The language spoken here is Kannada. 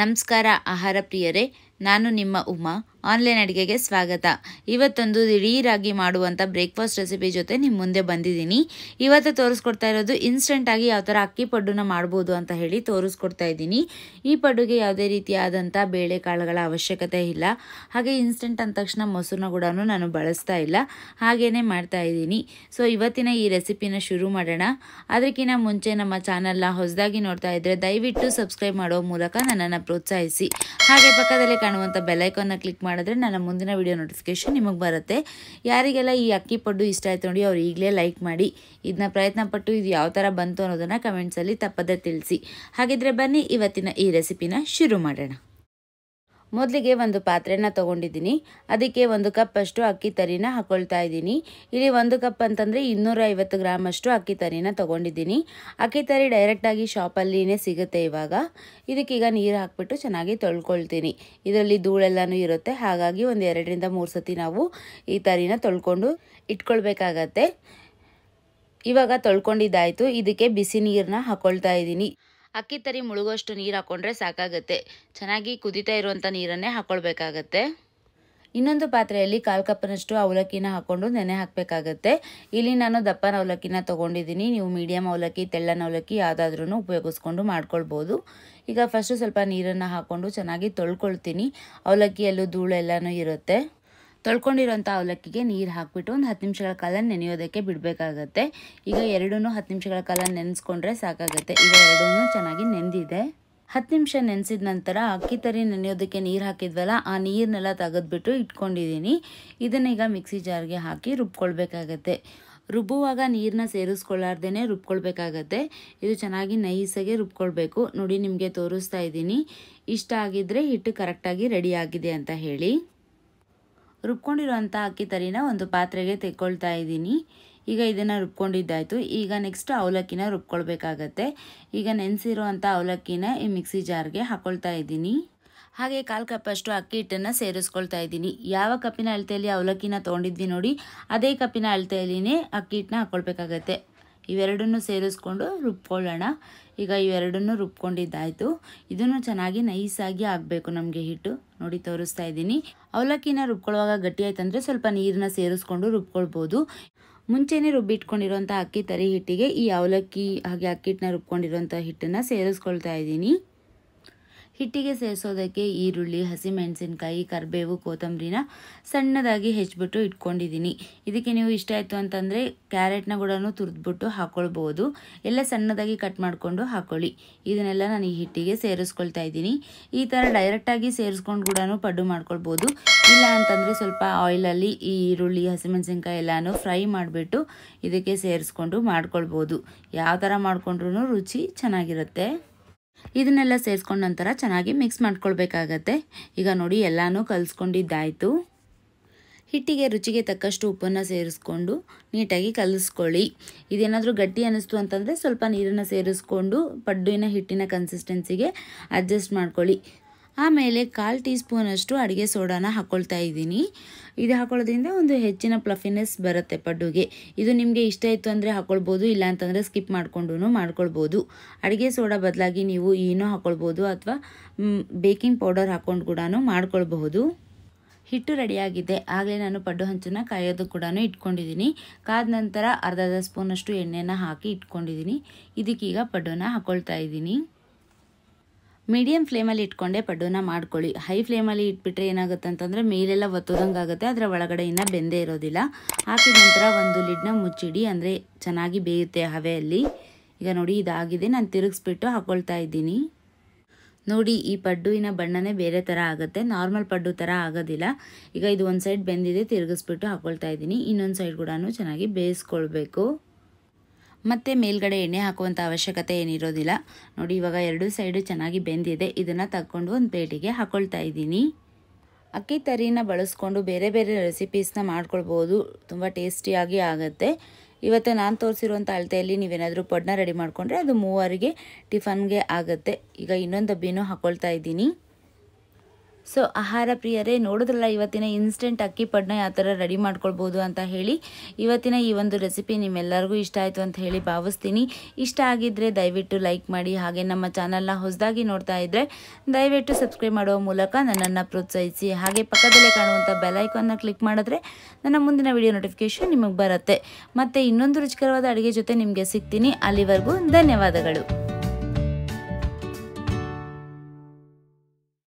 ನಮಸ್ಕಾರ ಆಹಾರ ಪ್ರಿಯರೇ, ನಾನು ನಿಮ್ಮ ಉಮಾ. ಆನ್ಲೈನ್ ಅಡುಗೆಗೆ ಸ್ವಾಗತ. ಇವತ್ತೊಂದು ದಿಢೀರಾಗಿ ಮಾಡುವಂಥ ಬ್ರೇಕ್ಫಾಸ್ಟ್ ರೆಸಿಪಿ ಜೊತೆ ನಿಮ್ಮ ಮುಂದೆ ಬಂದಿದ್ದೀನಿ. ಇವತ್ತು ತೋರಿಸ್ಕೊಡ್ತಾ ಇರೋದು ಇನ್ಸ್ಟೆಂಟಾಗಿ ಯಾವ ಥರ ಅಕ್ಕಿ ಪಡ್ಡುನ ಮಾಡ್ಬೋದು ಅಂತ ಹೇಳಿ ತೋರಿಸ್ಕೊಡ್ತಾ ಇದ್ದೀನಿ. ಈ ಪಡ್ಡುಗೆ ಯಾವುದೇ ರೀತಿಯಾದಂಥ ಬೇಳೆಕಾಳುಗಳ ಅವಶ್ಯಕತೆ ಇಲ್ಲ. ಹಾಗೆ ಇನ್ಸ್ಟೆಂಟ್ ಅಂದ ತಕ್ಷಣ ಮೊಸರನ್ನ ಕೂಡ ನಾನು ಬಳಸ್ತಾ ಇಲ್ಲ, ಹಾಗೇ ಮಾಡ್ತಾ ಇದ್ದೀನಿ. ಸೊ ಇವತ್ತಿನ ಈ ರೆಸಿಪಿನ ಶುರು ಮಾಡೋಣ. ಅದಕ್ಕಿಂತ ಮುಂಚೆ ನಮ್ಮ ಚಾನಲ್ನ ಹೊಸದಾಗಿ ನೋಡ್ತಾ ಇದ್ದರೆ ದಯವಿಟ್ಟು ಸಬ್ಸ್ಕ್ರೈಬ್ ಮಾಡೋ ಮೂಲಕ ನನ್ನನ್ನು ಪ್ರೋತ್ಸಾಹಿಸಿ. ಹಾಗೆ ಪಕ್ಕದಲ್ಲಿ ಕಾಣುವಂಥ ಬೆಲ್ಲೈಕನ್ನ ಕ್ಲಿಕ್ ಮಾಡಿದ್ರೆ ನನ್ನ ಮುಂದಿನ ವಿಡಿಯೋ ನೋಟಿಫಿಕೇಶನ್ ನಿಮಗೆ ಬರುತ್ತೆ. ಯಾರಿಗೆಲ್ಲ ಈ ಅಕ್ಕಿ ಪಡ್ಡು ಇಷ್ಟ ಆಯ್ತು ನೋಡಿ, ಅವ್ರು ಈಗಲೇ ಲೈಕ್ ಮಾಡಿ. ಇದನ್ನ ಪ್ರಯತ್ನ ಪಟ್ಟು ಇದು ಯಾವ ಥರ ಬಂತು ಅನ್ನೋದನ್ನು ಕಮೆಂಟ್ಸಲ್ಲಿ ತಪ್ಪದೇ ತಿಳಿಸಿ. ಹಾಗಿದ್ರೆ ಬನ್ನಿ ಇವತ್ತಿನ ಈ ರೆಸಿಪಿನ ಶುರು ಮಾಡೋಣ. ಮೊದಲಿಗೆ ಒಂದು ಪಾತ್ರೆನ ತೊಗೊಂಡಿದ್ದೀನಿ. ಅದಕ್ಕೆ 1 ಕಪ್ ಅಷ್ಟು ಅಕ್ಕಿ ತರಿನ ಹಾಕೊಳ್ತಾ ಇದ್ದೀನಿ. ಇಲ್ಲಿ 1 ಕಪ್ ಅಂತಂದರೆ 250 ಗ್ರಾಮ್ ಅಷ್ಟು ಅಕ್ಕಿ ತರಿನ ತೊಗೊಂಡಿದ್ದೀನಿ. ಅಕ್ಕಿ ತರಿ ಡೈರೆಕ್ಟಾಗಿ ಶಾಪಲ್ಲಿನೇ ಸಿಗುತ್ತೆ ಇವಾಗ. ಇದಕ್ಕೀಗ ನೀರು ಹಾಕ್ಬಿಟ್ಟು ಚೆನ್ನಾಗಿ ತೊಳ್ಕೊಳ್ತೀನಿ. ಇದರಲ್ಲಿ ಧೂಳೆಲ್ಲನೂ ಇರುತ್ತೆ, ಹಾಗಾಗಿ ಒಂದು 2 ರಿಂದ 3 ಸತಿ ನಾವು ಈ ತರಿನ ತೊಳ್ಕೊಂಡು ಇಟ್ಕೊಳ್ಬೇಕಾಗತ್ತೆ. ಇವಾಗ ತೊಳ್ಕೊಂಡಿದ್ದಾಯಿತು. ಇದಕ್ಕೆ ಬಿಸಿ ನೀರನ್ನ ಹಾಕ್ಕೊಳ್ತಾ ಇದ್ದೀನಿ. ಅಕ್ಕಿ ತರಿ ಮುಳುಗೋಷ್ಟು ನೀರು ಹಾಕ್ಕೊಂಡ್ರೆ ಸಾಕಾಗತ್ತೆ. ಚೆನ್ನಾಗಿ ಕುದೀತಾ ಇರುವಂಥ ನೀರನ್ನೇ ಹಾಕ್ಕೊಳ್ಬೇಕಾಗತ್ತೆ. ಇನ್ನೊಂದು ಪಾತ್ರೆಯಲ್ಲಿ 1/4 ಕಪ್ನಷ್ಟು ಅವಲಕ್ಕಿನ ಹಾಕ್ಕೊಂಡು ನೆನೆ ಹಾಕಬೇಕಾಗತ್ತೆ. ಇಲ್ಲಿ ನಾನು ದಪ್ಪನ ಅವಲಕ್ಕಿನ ತೊಗೊಂಡಿದ್ದೀನಿ. ನೀವು ಮೀಡಿಯಮ್ ಅವಲಕ್ಕಿ, ತೆಳ್ಳನ ಅವಲಕ್ಕಿ ಯಾವುದಾದ್ರೂ ಉಪಯೋಗಿಸ್ಕೊಂಡು ಮಾಡ್ಕೊಳ್ಬೋದು. ಈಗ ಫಸ್ಟು ಸ್ವಲ್ಪ ನೀರನ್ನು ಹಾಕ್ಕೊಂಡು ಚೆನ್ನಾಗಿ ತೊಳ್ಕೊಳ್ತೀನಿ. ಅವಲಕ್ಕಿಯಲ್ಲೂ ಧೂಳೆಲ್ಲನೂ ಇರುತ್ತೆ. ತೊಳ್ಕೊಂಡಿರೋಂಥ ಅವಲಕ್ಕಿಗೆ ನೀರು ಹಾಕ್ಬಿಟ್ಟು ಒಂದು 10 ನಿಮಿಷಗಳ ಕಾಲ ನೆನೆಯೋದಕ್ಕೆ ಬಿಡಬೇಕಾಗತ್ತೆ. ಈಗ 2 10 ನಿಮಿಷಗಳ ಕಾಲ ನೆನೆಸ್ಕೊಂಡ್ರೆ ಸಾಕಾಗುತ್ತೆ. ಈಗ 2 ಚೆನ್ನಾಗಿ ನೆಂದಿದೆ. 10 ನಿಮಿಷ ನೆನೆಸಿದ ನಂತರ ಅಕ್ಕಿ ತರಿ ನೆನೆಯೋದಕ್ಕೆ ನೀರು ಹಾಕಿದ್ವಲ್ಲ, ಆ ನೀರನ್ನೆಲ್ಲ ತೆಗೆದ್ಬಿಟ್ಟು ಇಟ್ಕೊಂಡಿದ್ದೀನಿ. ಇದನ್ನೀಗ ಮಿಕ್ಸಿ ಜಾರ್ಗೆ ಹಾಕಿ ರುಬ್ಕೊಳ್ಬೇಕಾಗತ್ತೆ. ರುಬ್ಬುವಾಗ ನೀರನ್ನ ಸೇರಿಸ್ಕೊಳ್ಳಾರ್ದೇ ರುಬ್ಕೊಳ್ಬೇಕಾಗತ್ತೆ. ಇದು ಚೆನ್ನಾಗಿ ನೈಸಾಗಿ ರುಬ್ಕೊಳ್ಬೇಕು. ನೋಡಿ, ನಿಮಗೆ ತೋರಿಸ್ತಾ ಇದ್ದೀನಿ. ಇಷ್ಟ ಆಗಿದ್ದರೆ ಹಿಟ್ಟು ಕರೆಕ್ಟಾಗಿ ರೆಡಿ ಆಗಿದೆ ಅಂತ ಹೇಳಿ. ರುಬ್ಕೊಂಡಿರೋಂಥ ಅಕ್ಕಿ ತರಿನ ಒಂದು ಪಾತ್ರೆಗೆ ತೆಕ್ಕೊಳ್ತಾ ಇದ್ದೀನಿ. ಈಗ ಇದನ್ನು ರುಬ್ಕೊಂಡಿದ್ದಾಯಿತು. ಈಗ ನೆಕ್ಸ್ಟ್ ಅವಲಕ್ಕಿನ ರುಬ್ಕೊಳ್ಬೇಕಾಗತ್ತೆ. ಈಗ ನೆನೆಸಿರೋವಂಥ ಅವಲಕ್ಕಿನ ಈ ಮಿಕ್ಸಿ ಜಾರ್ಗೆ ಹಾಕ್ಕೊಳ್ತಾ ಇದ್ದೀನಿ. ಹಾಗೆ 1/4 ಕಪ್ ಅಷ್ಟು ಅಕ್ಕಿ ಹಿಟ್ಟನ್ನು ಸೇರಿಸ್ಕೊಳ್ತಾ ಇದ್ದೀನಿ. ಯಾವ ಕಪ್ಪಿನ ಅಳತೆಯಲ್ಲಿ ಅವಲಕ್ಕಿನ ತೊಗೊಂಡಿದ್ವಿ ನೋಡಿ, ಅದೇ ಕಪ್ಪಿನ ಅಳತೆಯಲ್ಲಿನೇ ಅಕ್ಕಿ ಹಿಟ್ಟನ್ನ ಹಾಕ್ಕೊಳ್ಬೇಕಾಗತ್ತೆ. ಇವೆರಡನ್ನೂ ಸೇರಿಸ್ಕೊಂಡು ರುಬ್ಕೊಳ್ಳೋಣ. ಈಗ ಇವೆರಡನ್ನೂ ರುಬ್ಕೊಂಡಿದ್ದಾಯಿತು. ಇದನ್ನು ಚೆನ್ನಾಗಿ ನೈಸಾಗಿ ಆಗಬೇಕು ನಮಗೆ ಹಿಟ್ಟು. ನೋಡಿ, ತೋರಿಸ್ತಾ ಇದ್ದೀನಿ. ಅವಲಕ್ಕಿನ ರುಬ್ಕೊಳ್ಳುವಾಗ ಗಟ್ಟಿ ಆಯ್ತಂದರೆ ಸ್ವಲ್ಪ ನೀರನ್ನ ಸೇರಿಸ್ಕೊಂಡು ರುಬ್ಕೊಳ್ಬೋದು. ಮುಂಚೆನೇ ರುಬ್ಬಿಟ್ಕೊಂಡಿರೋಂಥ ಅಕ್ಕಿ ತರಿ ಹಿಟ್ಟಿಗೆ ಈ ಅವಲಕ್ಕಿ ಹಾಗೆ ಅಕ್ಕಿ ಹಿಟ್ಟನ್ನ ರುಬ್ಕೊಂಡಿರೋಂಥ ಹಿಟ್ಟನ್ನು ಸೇರಿಸ್ಕೊಳ್ತಾ ಇದ್ದೀನಿ. ಹಿಟ್ಟಿಗೆ ಸೇರಿಸೋದಕ್ಕೆ ಈರುಳ್ಳಿ, ಹಸಿಮೆಣಸಿನ್ಕಾಯಿ, ಕರಿಬೇವು, ಕೊತ್ತಂಬರಿನ ಸಣ್ಣದಾಗಿ ಹೆಚ್ಚಿಬಿಟ್ಟು ಇಟ್ಕೊಂಡಿದ್ದೀನಿ. ಇದಕ್ಕೆ ನೀವು ಇಷ್ಟ ಆಯಿತು ಅಂತಂದರೆ ಕ್ಯಾರೆಟ್ನ ಕೂಡ ತುರಿದ್ಬಿಟ್ಟು ಹಾಕ್ಕೊಳ್ಬೋದು. ಎಲ್ಲ ಸಣ್ಣದಾಗಿ ಕಟ್ ಮಾಡಿಕೊಂಡು ಹಾಕ್ಕೊಳ್ಳಿ. ಇದನ್ನೆಲ್ಲ ನಾನು ಈ ಹಿಟ್ಟಿಗೆ ಸೇರಿಸ್ಕೊಳ್ತಾ ಇದ್ದೀನಿ. ಈ ಥರ ಡೈರೆಕ್ಟಾಗಿ ಸೇರಿಸ್ಕೊಂಡು ಕೂಡ ಪಡ್ಡು ಮಾಡ್ಕೊಳ್ಬೋದು. ಇಲ್ಲ ಅಂತಂದರೆ ಸ್ವಲ್ಪ ಆಯಿಲಲ್ಲಿ ಈ ಈರುಳ್ಳಿ, ಹಸಿಮೆಣಸಿನ್ಕಾಯಿ ಎಲ್ಲನೂ ಫ್ರೈ ಮಾಡಿಬಿಟ್ಟು ಇದಕ್ಕೆ ಸೇರಿಸ್ಕೊಂಡು ಮಾಡ್ಕೊಳ್ಬೋದು. ಯಾವ ಥರ ಮಾಡಿಕೊಂಡ್ರೂ ರುಚಿ ಚೆನ್ನಾಗಿರುತ್ತೆ. ಇದನ್ನೆಲ್ಲ ಸೇರಿಸ್ಕೊಂಡ ನಂತರ ಚೆನ್ನಾಗಿ ಮಿಕ್ಸ್ ಮಾಡ್ಕೊಳ್ಬೇಕಾಗತ್ತೆ. ಈಗ ನೋಡಿ, ಎಲ್ಲನೂ ಕಲಿಸ್ಕೊಂಡಿದ್ದಾಯಿತು. ಹಿಟ್ಟಿಗೆ ರುಚಿಗೆ ತಕ್ಕಷ್ಟು ಉಪ್ಪನ್ನು ಸೇರಿಸ್ಕೊಂಡು ನೀಟಾಗಿ ಕಲಿಸ್ಕೊಳ್ಳಿ. ಇದೇನಾದರೂ ಗಟ್ಟಿ ಅನ್ನಿಸ್ತು ಅಂತಂದರೆ ಸ್ವಲ್ಪ ನೀರನ್ನು ಸೇರಿಸ್ಕೊಂಡು ಪಡ್ಡಿನ ಹಿಟ್ಟಿನ ಕನ್ಸಿಸ್ಟೆನ್ಸಿಗೆ ಅಡ್ಜಸ್ಟ್ ಮಾಡ್ಕೊಳ್ಳಿ. ಆಮೇಲೆ 1/4 ಟೀ ಸ್ಪೂನಷ್ಟು ಅಡುಗೆ ಸೋಡಾನ ಹಾಕ್ಕೊಳ್ತಾ ಇದ್ದೀನಿ. ಇದು ಹಾಕೊಳ್ಳೋದ್ರಿಂದ ಒಂದು ಹೆಚ್ಚಿನ ಪ್ಲಫಿನೆಸ್ ಬರುತ್ತೆ ಪಡ್ಡುಗೆ. ಇದು ನಿಮಗೆ ಇಷ್ಟ ಇತ್ತು ಅಂದರೆ ಹಾಕ್ಕೊಳ್ಬೋದು, ಇಲ್ಲ ಅಂತಂದರೆ ಸ್ಕಿಪ್ ಮಾಡಿಕೊಂಡು ಮಾಡ್ಕೊಳ್ಬೋದು. ಅಡುಗೆ ಸೋಡಾ ಬದಲಾಗಿ ನೀವು ಏನೋ ಹಾಕ್ಕೊಳ್ಬೋದು, ಅಥವಾ ಬೇಕಿಂಗ್ ಪೌಡರ್ ಹಾಕ್ಕೊಂಡು ಕೂಡ ಮಾಡ್ಕೊಳ್ಬಹುದು. ಹಿಟ್ಟು ರೆಡಿಯಾಗಿದೆ. ಆಗಲೇ ನಾನು ಪಡ್ಡು ಹಂಚನ್ನು ಕಾಯೋದು ಕೂಡ ಇಟ್ಕೊಂಡಿದ್ದೀನಿ. ಕಾದ ನಂತರ ಅರ್ಧ ಸ್ಪೂನಷ್ಟು ಎಣ್ಣೆನ ಹಾಕಿ ಇಟ್ಕೊಂಡಿದ್ದೀನಿ. ಇದಕ್ಕೀಗ ಪಡ್ಡನ್ನ ಹಾಕ್ಕೊಳ್ತಾ ಇದ್ದೀನಿ. ಮೀಡಿಯಮ್ ಫ್ಲೇಮಲ್ಲಿ ಇಟ್ಕೊಂಡೆ ಪಡ್ಡುನ ಮಾಡ್ಕೊಳ್ಳಿ. ಹೈ ಫ್ಲೇಮಲ್ಲಿ ಇಟ್ಬಿಟ್ರೆ ಏನಾಗುತ್ತೆ ಅಂತಂದರೆ ಮೇಲೆಲ್ಲ ಒತ್ತೋದಂಗೆ ಆಗುತ್ತೆ, ಅದರ ಒಳಗಡೆ ಇನ್ನೂ ಬೆಂದೇ ಇರೋದಿಲ್ಲ. ಹಾಕಿದ ನಂತರ ಒಂದು ಲಿಡ್ನ ಮುಚ್ಚಿಡಿ, ಅಂದರೆ ಚೆನ್ನಾಗಿ ಬೇಯುತ್ತೆ ಹವೆಯಲ್ಲಿ. ಈಗ ನೋಡಿ, ಇದಾಗಿದೆ. ನಾನು ತಿರುಗಿಸ್ಬಿಟ್ಟು ಹಾಕ್ಕೊಳ್ತಾ ಇದ್ದೀನಿ. ನೋಡಿ, ಈ ಪಡ್ಡುವಿನ ಬಣ್ಣನೇ ಬೇರೆ ಥರ ಆಗುತ್ತೆ, ನಾರ್ಮಲ್ ಪಡ್ಡು ಥರ ಆಗೋದಿಲ್ಲ. ಈಗ ಇದು ಒಂದು ಸೈಡ್ ಬೆಂದಿದೆ, ತಿರುಗಿಸ್ಬಿಟ್ಟು ಹಾಕ್ಕೊಳ್ತಾ ಇದ್ದೀನಿ. ಇನ್ನೊಂದು ಸೈಡ್ ಕೂಡ ಚೆನ್ನಾಗಿ ಬೇಯಿಸ್ಕೊಳ್ಬೇಕು. ಮತ್ತು ಮೇಲ್ಗಡೆ ಎಣ್ಣೆ ಹಾಕುವಂಥ ಅವಶ್ಯಕತೆ ಏನಿರೋದಿಲ್ಲ. ನೋಡಿ, ಇವಾಗ 2 ಸೈಡು ಚೆನ್ನಾಗಿ ಬೆಂದಿದೆ. ಇದನ್ನು ತಗೊಂಡು ಒಂದು ಪ್ಲೇಟಿಗೆ ಹಾಕ್ಕೊಳ್ತಾ ಇದ್ದೀನಿ. ಅಕ್ಕಿ ತರಿನ ಬಳಸ್ಕೊಂಡು ಬೇರೆ ಬೇರೆ ರೆಸಿಪೀಸ್ನ ಮಾಡ್ಕೊಳ್ಬೋದು. ತುಂಬ ಟೇಸ್ಟಿಯಾಗಿ ಆಗುತ್ತೆ. ಇವತ್ತು ನಾನು ತೋರಿಸಿರುವಂಥ ಅಳತೆಯಲ್ಲಿ ನೀವೇನಾದರೂ ಪಡ್ಡನ್ನ ರೆಡಿ ಮಾಡಿಕೊಂಡ್ರೆ ಅದು 3 ಟಿಫನ್ಗೆ ಆಗುತ್ತೆ. ಈಗ ಇನ್ನೊಂದು ಡಬ್ಬಿನೂ ಹಾಕ್ಕೊಳ್ತಾ ಇದ್ದೀನಿ. ಸೊ ಆಹಾರ ಪ್ರಿಯರೇ, ನೋಡಿದ್ರಲ್ಲ ಇವತ್ತಿನ ಇನ್ಸ್ಟೆಂಟ್ ಅಕ್ಕಿ ಪಡ್ನ ಯಾವ ಥರ ರೆಡಿ ಮಾಡ್ಕೊಳ್ಬೋದು ಅಂತ ಹೇಳಿ. ಇವತ್ತಿನ ಈ ಒಂದು ರೆಸಿಪಿ ನಿಮ್ಮೆಲ್ಲರಿಗೂ ಇಷ್ಟ ಆಯಿತು ಅಂತ ಹೇಳಿ ಭಾವಿಸ್ತೀನಿ. ಇಷ್ಟ ಆಗಿದ್ದರೆ ದಯವಿಟ್ಟು ಲೈಕ್ ಮಾಡಿ. ಹಾಗೆ ನಮ್ಮ ಚಾನಲ್ನ ಹೊಸದಾಗಿ ನೋಡ್ತಾ ಇದ್ದರೆ ದಯವಿಟ್ಟು ಸಬ್ಸ್ಕ್ರೈಬ್ ಮಾಡುವ ಮೂಲಕ ನನ್ನನ್ನು ಪ್ರೋತ್ಸಾಹಿಸಿ. ಹಾಗೆ ಪಕ್ಕದಲ್ಲೇ ಕಾಣುವಂಥ ಬೆಲ್ ಐಕಾನ್ನ ಕ್ಲಿಕ್ ಮಾಡಿದ್ರೆ ನನ್ನ ಮುಂದಿನ ವಿಡಿಯೋ ನೋಟಿಫಿಕೇಶನ್ ನಿಮಗೆ ಬರುತ್ತೆ. ಮತ್ತು ಇನ್ನೊಂದು ರುಚಿಕರವಾದ ಅಡುಗೆ ಜೊತೆ ನಿಮಗೆ ಸಿಗ್ತೀನಿ. ಅಲ್ಲಿವರೆಗೂ ಧನ್ಯವಾದಗಳು.